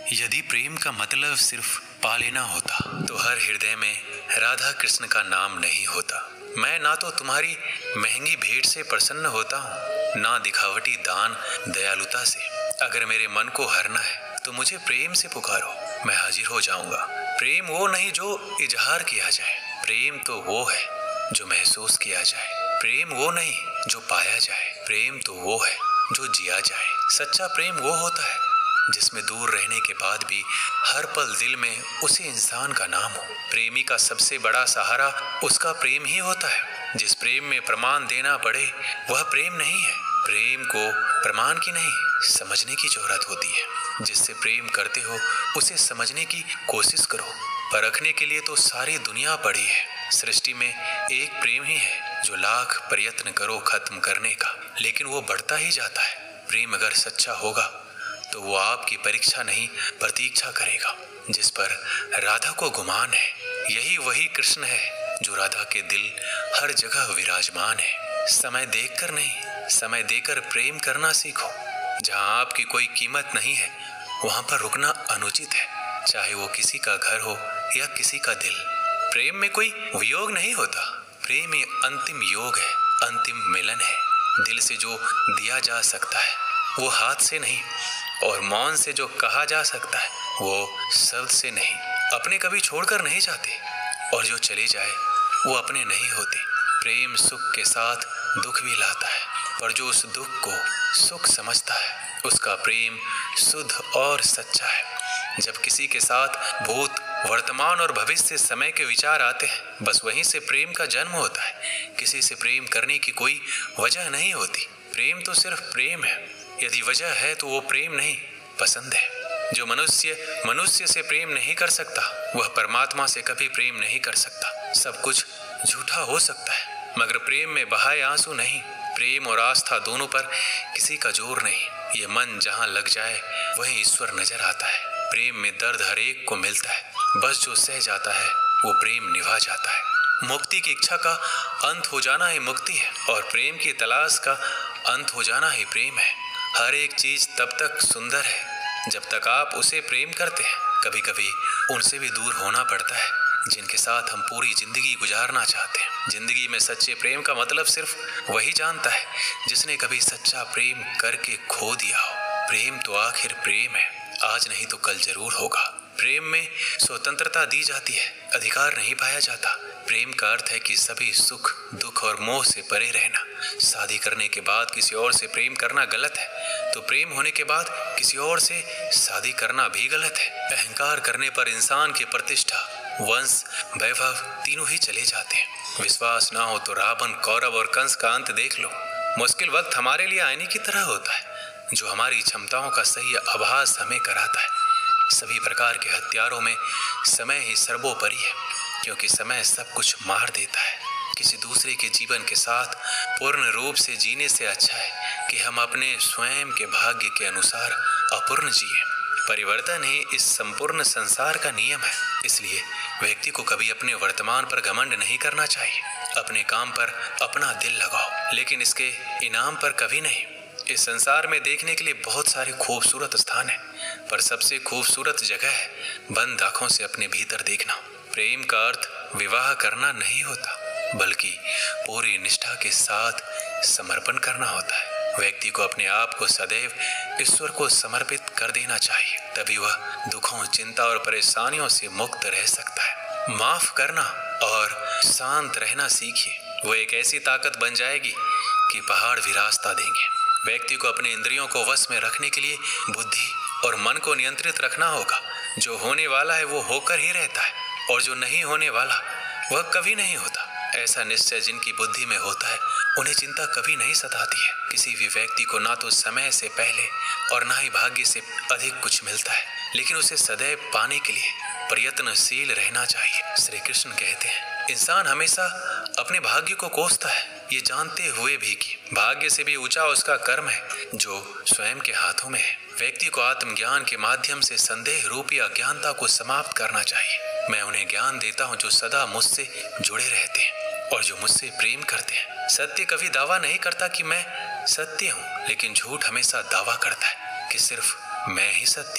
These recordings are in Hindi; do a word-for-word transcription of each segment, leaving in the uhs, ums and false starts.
यदि प्रेम का मतलब सिर्फ पा लेना होता तो हर हृदय में राधा कृष्ण का नाम नहीं होता। मैं ना तो तुम्हारी महंगी भेंट से प्रसन्न होता हूँ, ना दिखावटी दान दयालुता से। अगर मेरे मन को हरना है तो मुझे प्रेम से पुकारो, मैं हाजिर हो जाऊंगा। प्रेम वो नहीं जो इजहार किया जाए, प्रेम तो वो है जो महसूस किया जाए। प्रेम वो नहीं जो पाया जाए, प्रेम तो वो है जो जिया जाए। सच्चा प्रेम वो होता है जिसमें दूर रहने के बाद भी हर पल दिल में उसी इंसान का नाम हो। प्रेमी का सबसे बड़ा सहारा उसका प्रेम ही होता है। जिस प्रेम में प्रमाण देना पड़े वह प्रेम नहीं है। प्रेम को प्रमाण की नहीं, समझने की जरूरत होती है। जिससे प्रेम करते हो उसे समझने की कोशिश करो। परखने के लिए तो सारी दुनिया पड़ी है। सृष्टि में एक प्रेम ही है जो लाख प्रयत्न करो खत्म करने का, लेकिन वो बढ़ता ही जाता है। प्रेम अगर सच्चा होगा तो वो आपकी परीक्षा नहीं प्रतीक्षा करेगा। जिस पर राधा को गुमान है, यही वही कृष्ण है जो राधा के दिल हर जगह विराजमान है। समय देखकर नहीं, समय देकर प्रेम करना सीखो। जहाँ आपकी कोई कीमत नहीं है वहां पर रुकना अनुचित है, चाहे वो किसी का घर हो या किसी का दिल। प्रेम में कोई वियोग नहीं होता, प्रेम में अंतिम योग है, अंतिम मिलन है। दिल से जो दिया जा सकता है वो हाथ से नहीं, और मौन से जो कहा जा सकता है वो शब्द से नहीं। अपने कभी छोड़कर नहीं जाते, और जो चले जाए वो अपने नहीं होते। प्रेम सुख के साथ दुख भी लाता है, पर जो उस दुख को सुख समझता है उसका प्रेम शुद्ध और सच्चा है। जब किसी के साथ भूत वर्तमान और भविष्य समय के विचार आते हैं, बस वहीं से प्रेम का जन्म होता है। किसी से प्रेम करने की कोई वजह नहीं होती। प्रेम तो सिर्फ प्रेम है। यदि वजह है तो वो प्रेम नहीं, पसंद है। जो मनुष्य मनुष्य से प्रेम नहीं कर सकता वह परमात्मा से कभी प्रेम नहीं कर सकता। सब कुछ झूठा हो सकता है मगर प्रेम में बहाए आंसू नहीं। प्रेम और आस्था दोनों पर किसी का जोर नहीं। ये मन जहाँ लग जाए वहीं ईश्वर नजर आता है। प्रेम में दर्द हर एक को मिलता है, बस जो सह जाता है वो प्रेम निभा जाता है। मुक्ति की इच्छा का अंत हो जाना ही मुक्ति है, और प्रेम की तलाश का अंत हो जाना ही प्रेम है। हर एक चीज तब तक सुंदर है जब तक आप उसे प्रेम करते हैं। कभी कभी उनसे भी दूर होना पड़ता है जिनके साथ हम पूरी जिंदगी गुजारना चाहते हैं। जिंदगी में सच्चे प्रेम का मतलब सिर्फ वही जानता है जिसने कभी सच्चा प्रेम करके खो दिया हो। प्रेम तो आखिर प्रेम है, आज नहीं तो कल जरूर होगा। प्रेम में स्वतंत्रता दी जाती है, अधिकार नहीं पाया जाता। प्रेम का अर्थ है कि सभी सुख दुख और मोह से परे रहना। शादी करने के बाद किसी और से प्रेम करना गलत है, तो प्रेम होने के बाद किसी और से शादी करना भी गलत है। अहंकार करने पर इंसान की प्रतिष्ठा, वंश, वैभव तीनों ही चले जाते हैं। विश्वास ना हो तो रावण, कौरव और कंस का अंत देख लो। मुश्किल वक्त हमारे लिए आईने की तरह होता है जो हमारी क्षमताओं का सही आभास हमें कराता है। सभी प्रकार के हथियारों में समय ही सर्वोपरि है, क्योंकि समय सब कुछ मार देता है। किसी दूसरे के जीवन के साथ पूर्ण रूप से जीने से अच्छा है कि हम अपने स्वयं के भाग्य के अनुसार अपूर्ण जिए। परिवर्तन ही इस संपूर्ण संसार का नियम है। इसलिए व्यक्ति को कभी अपने वर्तमान पर घमंड नहीं करना चाहिए। अपने काम पर अपना दिल लगाओ, लेकिन इसके इनाम पर कभी नहीं। इस संसार में देखने के लिए बहुत सारे खूबसूरत स्थान हैं, पर सबसे खूबसूरत जगह है बंद आंखों से अपने भीतर देखना। प्रेम का अर्थ विवाह करना नहीं होता, बल्कि पूरी निष्ठा के साथ समर्पण करना होता है। व्यक्ति को अपने आप को सदैव ईश्वर को समर्पित कर देना चाहिए, तभी वह दुखों, चिंता और परेशानियों से मुक्त रह सकता है। माफ करना और शांत रहना सीखिए, वो एक ऐसी ताकत बन जाएगी कि पहाड़ भी रास्ता देंगे। व्यक्ति को अपने इंद्रियों को वश में रखने के लिए बुद्धि और मन को नियंत्रित रखना होगा। जो होने वाला है वो होकर ही रहता है, और जो नहीं होने वाला वह कभी नहीं होता। ऐसा निश्चय जिनकी बुद्धि में होता है उन्हें चिंता कभी नहीं सताती है। किसी भी व्यक्ति को ना तो समय से पहले और ना ही भाग्य से अधिक कुछ मिलता है, लेकिन उसे सदैव पाने के लिए प्रयत्नशील रहना चाहिए। श्री कृष्ण कहते हैं, इंसान हमेशा अपने भाग्य को कोसता है, ये जानते हुए भी कि भाग्य से भी ऊंचा उसका कर्म है जो स्वयं के हाथों में है। व्यक्ति को आत्मज्ञान के माध्यम से संदेह रूपी अज्ञानता को समाप्त करना चाहिए। मैं उन्हें ज्ञान देता हूँ जो सदा मुझसे जुड़े रहते हैं और जो मुझसे प्रेम करते हैं। सत्य कभी दावा नहीं करता कि मैं सत्य हूँ, लेकिन झूठ हमेशा दावा करता है कि सिर्फ मैं ही सत्य हूँ।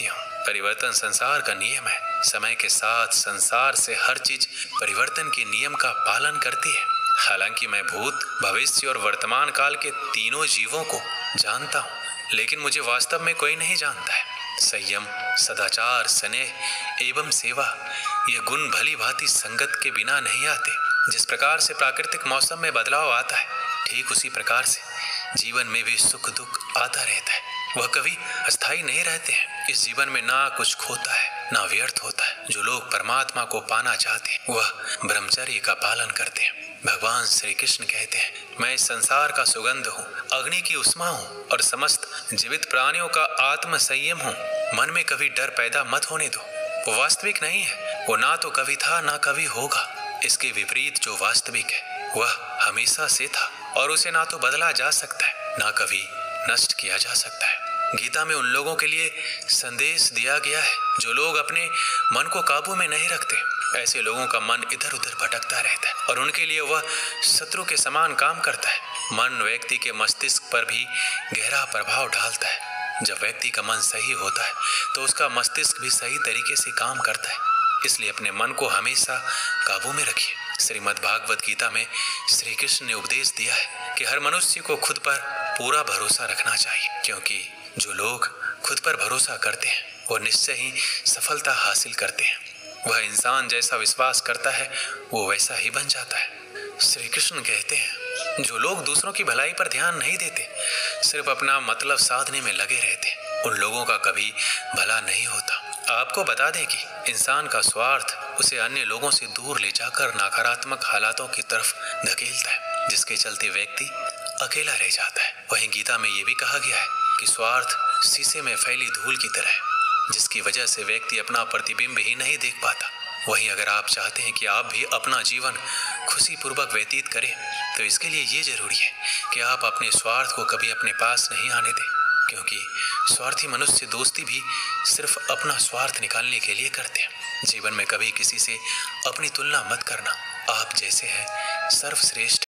परिवर्तन संसार का नियम है। समय के साथ संसार से हर चीज परिवर्तन के नियम का पालन करती है। हालांकि मैं भूत, भविष्य और वर्तमान काल के तीनों जीवों को जानता हूँ, लेकिन मुझे वास्तव में कोई नहीं जानता है। संयम, सदाचार, स्नेह एवं सेवा ये गुण भली भांति संगत के बिना नहीं आते। जिस प्रकार से प्राकृतिक मौसम में बदलाव आता है, ठीक उसी प्रकार से जीवन में भी सुख दुख आता रहता है। वह कभी अस्थायी नहीं रहते हैं। इस जीवन में ना कुछ खोता है ना व्यर्थ होता है। जो लोग परमात्मा को पाना चाहते हैं वह ब्रह्मचर्य का पालन करते हैं। भगवान श्री कृष्ण कहते हैं, मैं इस संसार का सुगंध हूँ, अग्नि की उष्मा हूँ और समस्त जीवित प्राणियों का आत्म संयम हूँ। मन में कभी डर पैदा मत होने दो। वो वास्तविक नहीं है। वो ना तो कभी था ना कभी होगा। इसके विपरीत जो वास्तविक है वह हमेशा से था और उसे ना तो बदला जा सकता है ना कभी नष्ट किया जा सकता है। गीता में उन लोगों के लिए संदेश दिया गया है जो लोग अपने मन को काबू में नहीं रखते। ऐसे लोगों का मन इधर उधर भटकता रहता है और उनके लिए वह शत्रु के समान काम करता है। मन व्यक्ति के मस्तिष्क पर भी गहरा प्रभाव डालता है। जब व्यक्ति का मन सही होता है तो उसका मस्तिष्क भी सही तरीके से काम करता है। इसलिए अपने मन को हमेशा काबू में रखिए। श्रीमद् भागवत गीता में श्री कृष्ण ने उपदेश दिया है कि हर मनुष्य को खुद पर पूरा भरोसा रखना चाहिए, क्योंकि जो लोग खुद पर भरोसा करते हैं वो निश्चय ही सफलता हासिल करते हैं। वह इंसान जैसा विश्वास करता है वो वैसा ही बन जाता है। श्री कृष्ण कहते हैं, जो लोग दूसरों की भलाई पर ध्यान नहीं देते, सिर्फ अपना मतलब साधने में लगे रहते, उन लोगों का कभी भला नहीं होता। आपको बता दें कि इंसान का स्वार्थ उसे अन्य लोगों से दूर ले जाकर नकारात्मक हालातों की तरफ धकेलता है, जिसके चलते व्यक्ति अकेला रह जाता है। वहीं गीता में ये भी कहा गया है कि स्वार्थ शीशे में फैली धूल की तरह है, जिसकी वजह से व्यक्ति अपना प्रतिबिंब ही नहीं देख पाता। वहीं अगर आप चाहते हैं कि आप भी अपना जीवन खुशी पूर्वक व्यतीत करें, तो इसके लिए ये जरूरी है कि आप अपने स्वार्थ को कभी अपने पास नहीं आने दें, क्योंकि स्वार्थी मनुष्य दोस्ती भी सिर्फ अपना स्वार्थ निकालने के लिए करते हैं। जीवन में कभी किसी से अपनी तुलना मत करना। आप जैसे हैं सर्वश्रेष्ठ